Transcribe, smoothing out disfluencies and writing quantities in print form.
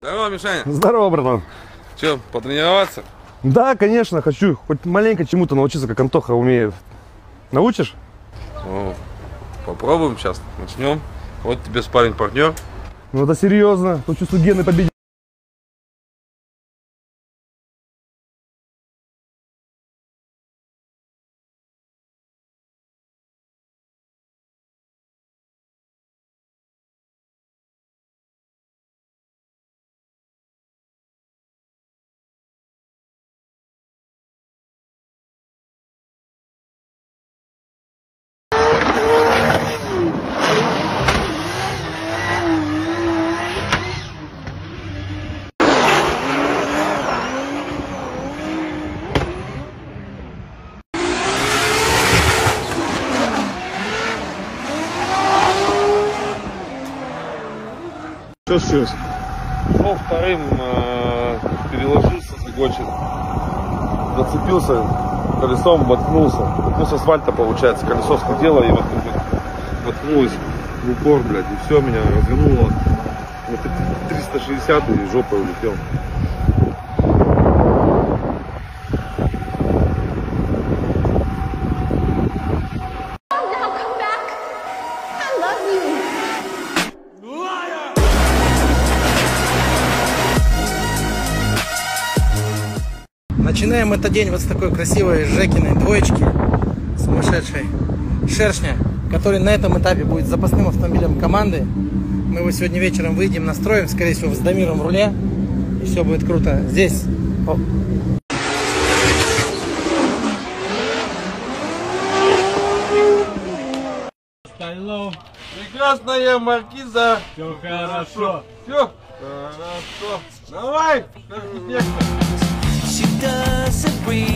Здорово, Мишаня. Здорово, братан. Че, потренироваться? Да, конечно, хочу хоть маленько чему-то научиться, как Антоха умеет. Научишь? Ну, попробуем сейчас. Начнем. Вот тебе спарринг-партнер. Ну это серьезно. Тут чувствую, гены победили. Что сейчас? Шел вторым, переложился загончик. Зацепился колесом, воткнулся. Ну, с асфальта, получается, колесо сходило и вот воткнулось в упор, блядь. И все, меня развернуло на 360 и жопой улетел. Начинаем этот день вот с такой красивой Жекиной двоечки, сумасшедшей шершня, который на этом этапе будет запасным автомобилем команды. Мы его сегодня вечером выйдем, настроим, скорее всего, с Дамиром в руле, и все будет круто. Здесь. Прекрасная маркиза. Все хорошо. Все хорошо. Давай. She doesn't breathe.